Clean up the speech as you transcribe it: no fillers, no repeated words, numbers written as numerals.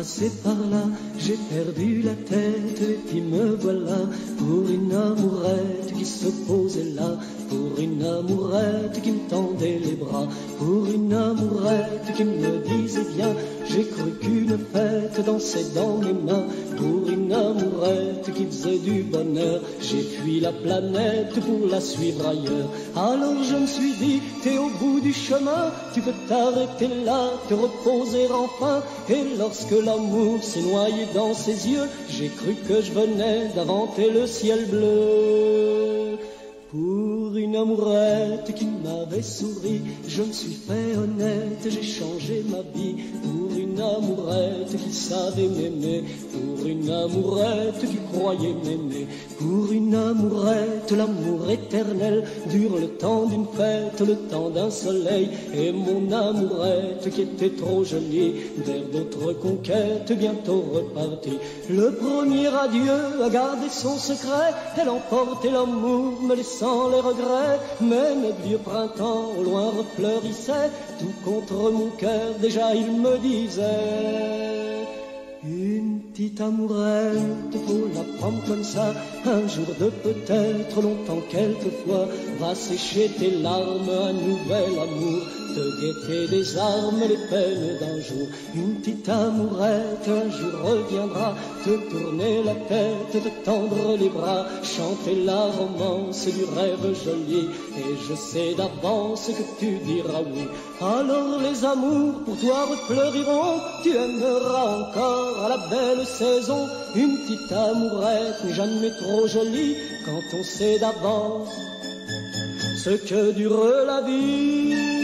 passé par là, j'ai perdu la tête et puis me voilà pour une amourette qui se posait là, pour une amourette qui me tendait les bras, pour une amourette qui me disait bien, j'ai cru qu'une fête dansait dans mes mains, pour une amourette qui faisait du bonheur, j'ai fui la planète pour la suivre ailleurs. Alors je me suis dit, t'es au bout du chemin, tu peux t'arrêter là, te reposer enfin. Et lorsque l'amour s'est noyé dans ses yeux, j'ai cru que je venais d'inventer le ciel bleu. Pour une amourette qui m'avait souri, je me suis fait honnête, j'ai changé ma vie. Pour une amourette qui savait m'aimer, pour une amourette qui croyait m'aimer, pour une amourette, l'amour éternel dure le temps d'une fête, le temps d'un soleil. Et mon amourette qui était trop jolie, vers d'autres conquêtes bientôt repartie. Le premier adieu a gardé son secret, elle emportait l'amour, me laissant les regrets. Mais mes vieux printemps au loin refleurissaient, tout contre mon cœur déjà il me disait, une petite amourette, faut la prendre comme ça, un jour de peut-être, longtemps quelquefois, va sécher tes larmes, un nouvel amour, te guetter des armes, les peines d'un jour. Une petite amourette, un jour reviendra, te tourner la tête, te tendre les bras, chanter la romance du rêve joli, et je sais d'avance que tu diras oui. Alors les amours pour toi refleuriront, tu aimeras encore à la belle saison. Une petite amourette n'est jamais trop jolie quand on sait d'avance ce que dure la vie.